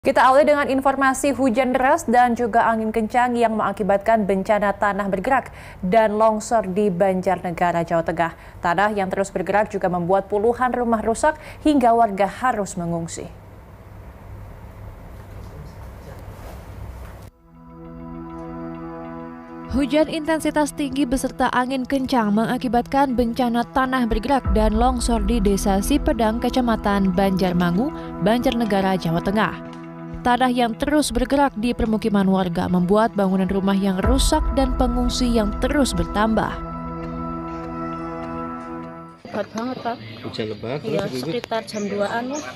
Kita awali dengan informasi hujan deras dan juga angin kencang yang mengakibatkan bencana tanah bergerak dan longsor di Banjarnegara, Jawa Tengah. Tanah yang terus bergerak juga membuat puluhan rumah rusak hingga warga harus mengungsi. Hujan intensitas tinggi beserta angin kencang mengakibatkan bencana tanah bergerak dan longsor di Desa Sipedang, Kecamatan Banjarmangu, Banjarnegara, Jawa Tengah. Tanah yang terus bergerak di permukiman warga membuat bangunan rumah yang rusak dan pengungsi yang terus bertambah. Lebat banget, Pak. Hujan lebat? Ya, sekitar jam 2-an ya.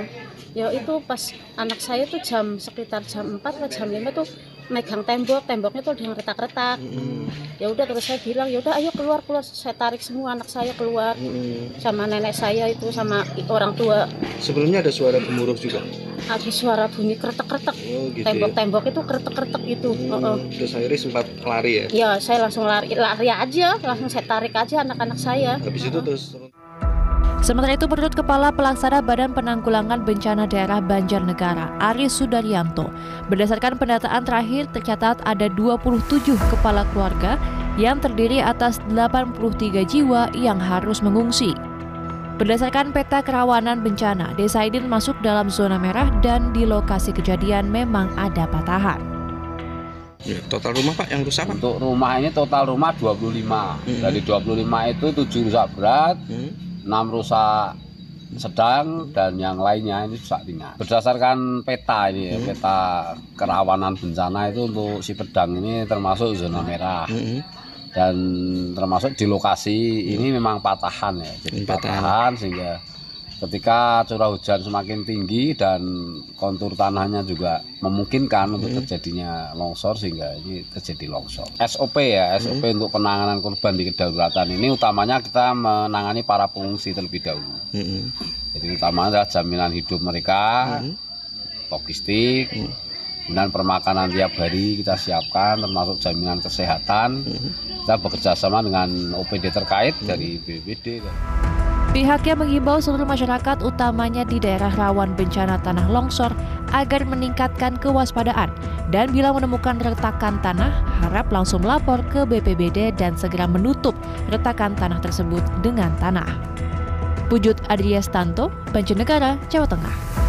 Ya itu pas anak saya tuh sekitar jam 4 atau jam 5 tuh megang temboknya tuh udah retak-retak. Ya udah terus saya bilang, ya udah ayo keluar, saya tarik semua anak saya keluar. Sama nenek saya itu sama orang tua. Sebelumnya ada suara gemuruh juga? Ada suara bunyi kretek-kretek. Oh, gitu tembok itu kretek-kretek itu. Terus akhirnya sempat lari ya? Ya, saya langsung lari aja, langsung saya tarik aja anak-anak saya. Habis itu terus. Sementara itu, menurut Kepala Pelaksana Badan Penanggulangan Bencana Daerah Banjarnegara, Aris Sudaryanto, berdasarkan pendataan terakhir tercatat ada 27 kepala keluarga yang terdiri atas 83 jiwa yang harus mengungsi. Berdasarkan peta kerawanan bencana, Desa ini masuk dalam zona merah dan di lokasi kejadian memang ada patahan. Ya, total rumah Pak yang rusak? Untuk rumah ini total rumah 25. Dari 25 itu 7 rusak berat, 6 rusak sedang, dan yang lainnya ini rusak ringan. Berdasarkan peta ini, peta kerawanan bencana itu untuk Sipedang ini termasuk zona merah. Dan termasuk di lokasi ini memang patahan ya, jadi patahan sehingga ketika curah hujan semakin tinggi dan kontur tanahnya juga memungkinkan untuk terjadinya longsor sehingga ini terjadi longsor. SOP ya, SOP untuk penanganan korban di kedaruratan ini utamanya kita menangani para pengungsi terlebih dahulu. Jadi utamanya adalah jaminan hidup mereka, logistik, kemudian permakanan tiap hari kita siapkan, termasuk jaminan kesehatan. Kita bekerja sama dengan OPD terkait dari BPBD. Pihaknya mengimbau seluruh masyarakat, utamanya di daerah rawan bencana tanah longsor, agar meningkatkan kewaspadaan dan bila menemukan retakan tanah, harap langsung melapor ke BPBD dan segera menutup retakan tanah tersebut dengan tanah. Pujut Adriastanto, Banjarnegara, Jawa Tengah.